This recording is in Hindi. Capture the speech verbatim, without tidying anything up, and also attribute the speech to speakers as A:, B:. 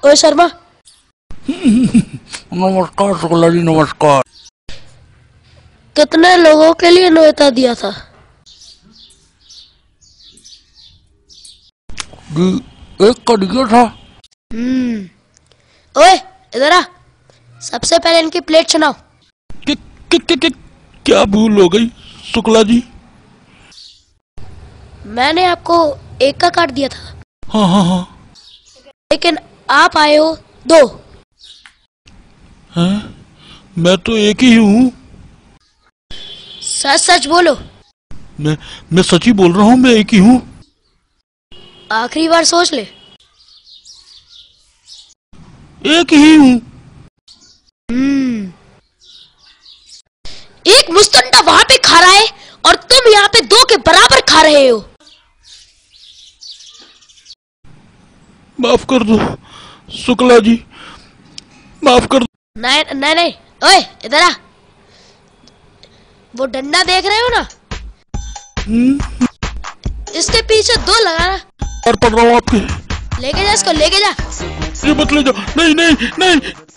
A: ओए शर्मा।
B: नमस्कार शुक्ला जी, नमस्कार।
A: कितने लोगों के लिए न्योता दिया था?
B: जी एक का दिया था।
A: हम्म। ओए इधर आ, सबसे पहले इनकी प्लेट सुनाओ।
B: कि, कि, कि, कि, क्या भूल हो गई शुक्ला जी?
A: मैंने आपको एक का कार्ड दिया था।
B: हाँ हाँ हाँ।
A: लेकिन आप आए हो दो।
B: हैं? मैं तो एक ही हूँ।
A: सच सच बोलो।
B: मैं मैं सच ही बोल रहा हूँ, मैं एक ही हूँ।
A: आखिरी बार सोच ले।
B: एक ही हूँ।
A: हम्म। एक मुस्तंडा वहां पे खा रहा है और तुम यहाँ पे दो के बराबर खा रहे हो।
B: माफ कर दो शुक्ला जी, माफ कर दो।
A: नहीं नहीं नहीं, ओए इधर आ। वो डंडा देख रहे हो ना, इसके पीछे दो लगाना।
B: यार पढ़ रहा हूँ आपके।
A: लेके जा इसको, लेके जा।
B: ये मत ले जाओ। नहीं नहीं नहीं।